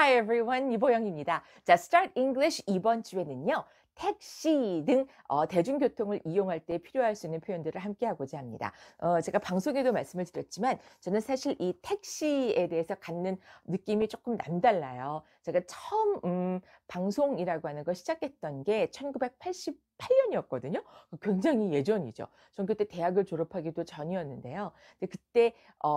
Hi everyone, 이보영입니다. 자, Start English 이번 주에는요, 택시 등 대중교통을 이용할 때 필요할 수 있는 표현들을 함께 하고자 합니다. 제가 방송에도 말씀을 드렸지만 저는 사실 이 택시에 대해서 갖는 느낌이 조금 남달라요. 제가 처음 방송이라고 하는 걸 시작했던 게 1988년이었거든요. 굉장히 예전이죠. 전 그때 대학을 졸업하기도 전이었는데요. 근데 그때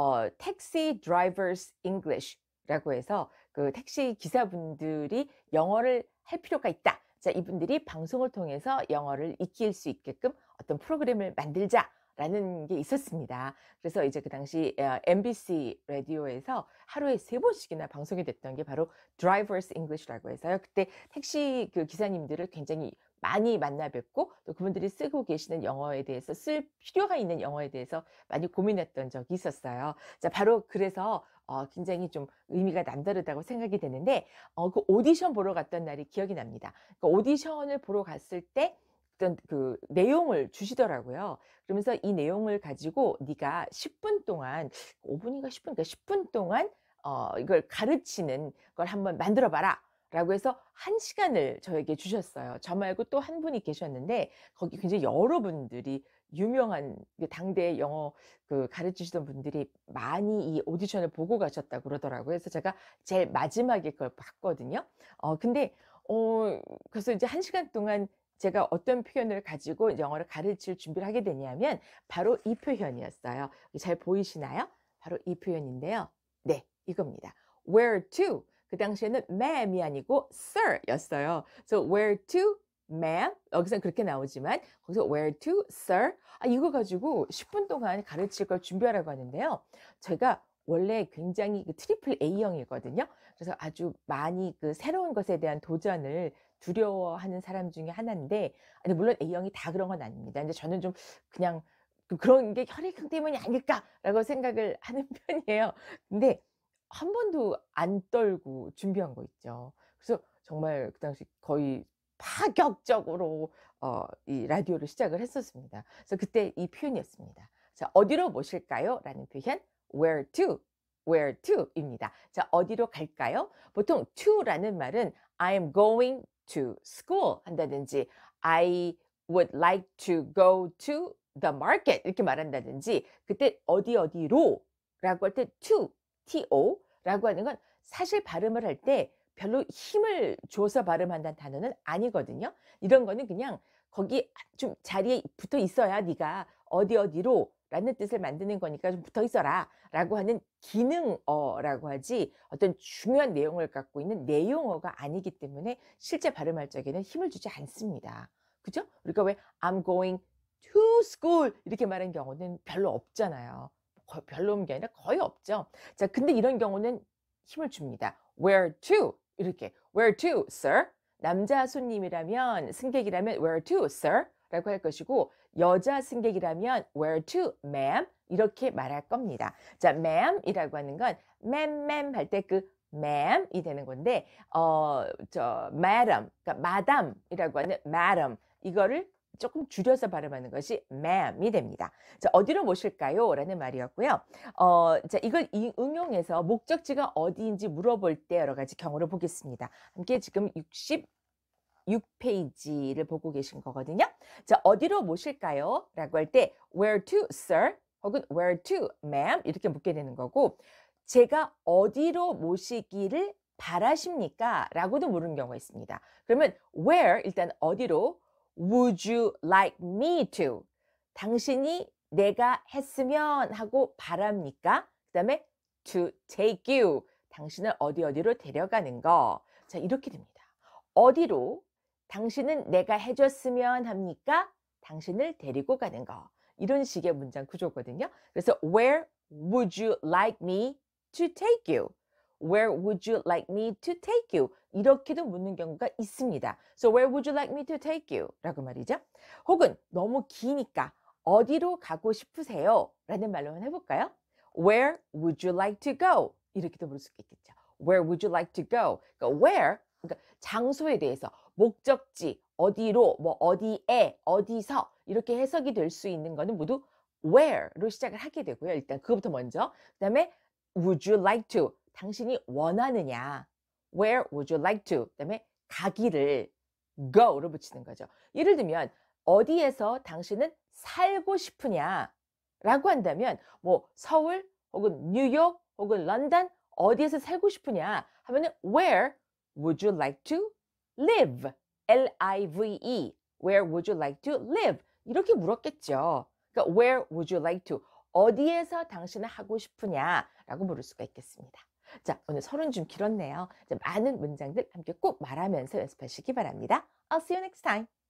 택시 드라이버스 잉글리시 라고 해서 그 택시 기사분들이 영어를 할 필요가 있다. 자, 이분들이 방송을 통해서 영어를 익힐 수 있게끔 어떤 프로그램을 만들자라는 게 있었습니다. 그래서 이제 그 당시 MBC 라디오에서 하루에 3번씩이나 방송이 됐던 게 바로 Drivers English라고 해서요. 그때 택시 그 기사님들을 굉장히 많이 만나 뵙고 또 그분들이 쓰고 계시는 영어에 대해서 쓸 필요가 있는 영어에 대해서 많이 고민했던 적이 있었어요. 자, 바로 그래서 굉장히 좀 의미가 남다르다고 생각이 되는데 그 오디션 보러 갔던 날이 기억이 납니다. 그 오디션을 보러 갔을 때 어떤 그 내용을 주시더라고요. 그러면서 이 내용을 가지고 네가 10분 동안 5분인가 10분, 그러니까 10분 동안 이걸 가르치는 걸 한번 만들어 봐라. 라고 해서 1시간을 저에게 주셨어요. 저 말고 또 한 분이 계셨는데 거기 굉장히 여러분들이 유명한 그 당대의 영어 그 가르치시던 분들이 많이 이 오디션을 보고 가셨다고 그러더라고요. 그래서 제가 제일 마지막에 그걸 봤거든요. 근데 그래서 이제 1시간 동안 제가 어떤 표현을 가지고 영어를 가르칠 준비를 하게 되냐면 바로 이 표현이었어요. 잘 보이시나요? 바로 이 표현인데요. 네, 이겁니다. Where to? 그 당시에는 ma'am이 아니고 sir였어요. So where to, ma'am? 여기서는 그렇게 나오지만 거기서 where to, sir? 이거 가지고 10분 동안 가르칠 걸 준비하라고 하는데요. 제가 원래 굉장히 그 트리플 A형이거든요. 그래서 아주 많이 그 새로운 것에 대한 도전을 두려워하는 사람 중에 하나인데, 아니 물론 A형이 다 그런 건 아닙니다. 근데 저는 좀 그냥 그런 게 혈액형 때문이 아닐까라고 생각을 하는 편이에요. 근데 한 번도 안 떨고 준비한 거 있죠. 그래서 정말 그 당시 거의 파격적으로 이 라디오를 시작을 했었습니다. 그래서 그때 이 표현이었습니다. 자, "어디로 모실까요?" 라는 표현 where to, where to 입니다. 자, 어디로 갈까요? 보통 to라는 말은 I'm going to school 한다든지 I would like to go to the market 이렇게 말한다든지 그때 어디 어디로 라고 할 때 to 라고 하는 건 사실 발음을 할 때 별로 힘을 줘서 발음한다는 단어는 아니거든요. 이런 거는 그냥 거기 좀 자리에 붙어 있어야 네가 어디 어디로 라는 뜻을 만드는 거니까 좀 붙어 있어라 라고 하는 기능어라고 하지 어떤 중요한 내용을 갖고 있는 내용어가 아니기 때문에 실제 발음할 적에는 힘을 주지 않습니다. 그죠? 우리가 왜 I'm going to school 이렇게 말하는 경우는 별로 없잖아요. 별로 없는 게 아니라 거의 없죠. 자, 근데 이런 경우는 힘을 줍니다. Where to? 이렇게. Where to, sir? 남자 손님이라면, 승객이라면 where to, sir? 라고 할 것이고, 여자 승객이라면 where to, ma'am? 이렇게 말할 겁니다. 자, ma'am 이라고 하는 건 ma'am 할 때 그 ma'am이 되는 건데, madam, 그러니까 madam이라고 하는 madam, 이거를 조금 줄여서 발음하는 것이 ma'am이 됩니다. 자, 어디로 모실까요? 라는 말이었고요. 자, 이걸 응용해서 목적지가 어디인지 물어볼 때 여러 가지 경우를 보겠습니다. 함께 지금 66페이지를 보고 계신 거거든요. 자, 어디로 모실까요? 라고 할 때 where to, sir? 혹은 where to, ma'am? 이렇게 묻게 되는 거고, 제가 어디로 모시기를 바라십니까? 라고도 물은 경우가 있습니다. 그러면 where, 일단 어디로, would you like me to? 당신이 내가 했으면 하고 바랍니까? 그 다음에 to take you. 당신을 어디 어디로 데려가는 거. 자, 이렇게 됩니다. 어디로? 당신은 내가 해줬으면 합니까? 당신을 데리고 가는 거. 이런 식의 문장 구조거든요. 그래서 where would you like me to take you? Where would you like me to take you? 이렇게도 묻는 경우가 있습니다. So where would you like me to take you? 라고 말이죠. 혹은 너무 기니까 어디로 가고 싶으세요? 라는 말로 한번 해볼까요? Where would you like to go? 이렇게도 물을 수가 있겠죠. Where would you like to go? 그러니까 where, 그러니까 장소에 대해서 목적지, 어디로, 뭐 어디에, 어디서 이렇게 해석이 될 수 있는 거는 모두 where로 시작을 하게 되고요. 일단 그것부터 먼저. 그다음에 would you like to? 당신이 원하느냐? where would you like to? 그다음에 가기를 go로 붙이는 거죠. 예를 들면 어디에서 당신은 살고 싶으냐라고 한다면 뭐 서울 혹은 뉴욕 혹은 런던 어디에서 살고 싶으냐 하면은 where would you like to live? L-I-V-E. Where would you like to live? 이렇게 물었겠죠. 그러니까 where would you like to? 어디에서 당신은 하고 싶으냐라고 물을 수가 있겠습니다. 자, 오늘 서론 좀 길었네요. 자, 많은 문장들 함께 꼭 말하면서 연습하시기 바랍니다. I'll see you next time.